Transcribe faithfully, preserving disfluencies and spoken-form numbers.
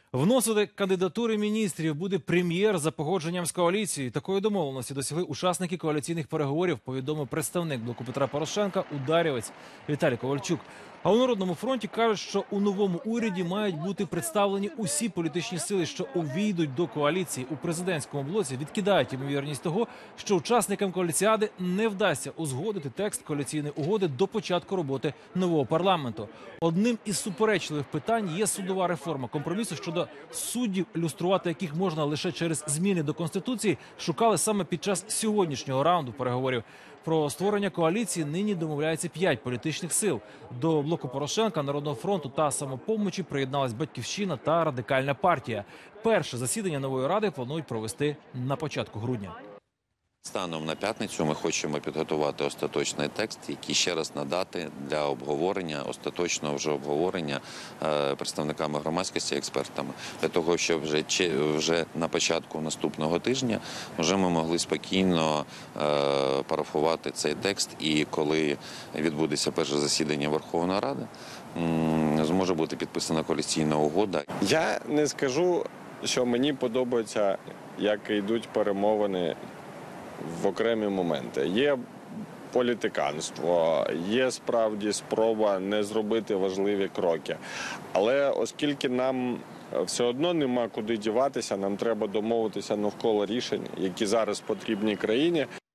Вносити кандидатури міністрів буде прем'єр за погодженням з коаліцією. Такої домовленості досягли учасники коаліційних переговорів, повідомив представник блоку Петра Порошенка ударівець Віталій Ковальчук. А у Народному фронті кажуть, що у новому уряді мають бути представлені усі політичні сили, що увійдуть до коаліції. У президентському блоці відкидають ймовірність того, що учасникам коаліціади не вдасться узгодити текст коаліційної угоди до початку роботи нового парламенту. Одним із суперечливих питань є судова реформа. Компромісу щодо суддів, люструвати яких можна лише через зміни до Конституції, шукали саме під час сьогоднішнього раунду переговорів. Про створення коаліції нині домовляється п'ять політичних сил. До блоку Порошенка, Народного фронту та Самопомочі приєдналась Батьківщина та Радикальна партія. Перше засідання нової ради планують провести на початку грудня. Станом на п'ятницю ми хочемо підготувати остаточний текст, який ще раз надати для обговорення, остаточного вже обговорення представниками громадськості, експертами, для того, щоб вже, вже на початку наступного тижня вже ми могли спокійно парафувати цей текст, і коли відбудеться перше засідання Верховної Ради, зможе бути підписана коаліційна угода. Я не скажу, що мені подобається, як йдуть перемовини в окремі моменти. Є політиканство, є справді спроба не зробити важливі кроки. Але оскільки нам все одно нема куди діватися, нам треба домовитися навколо рішень, які зараз потрібні країні.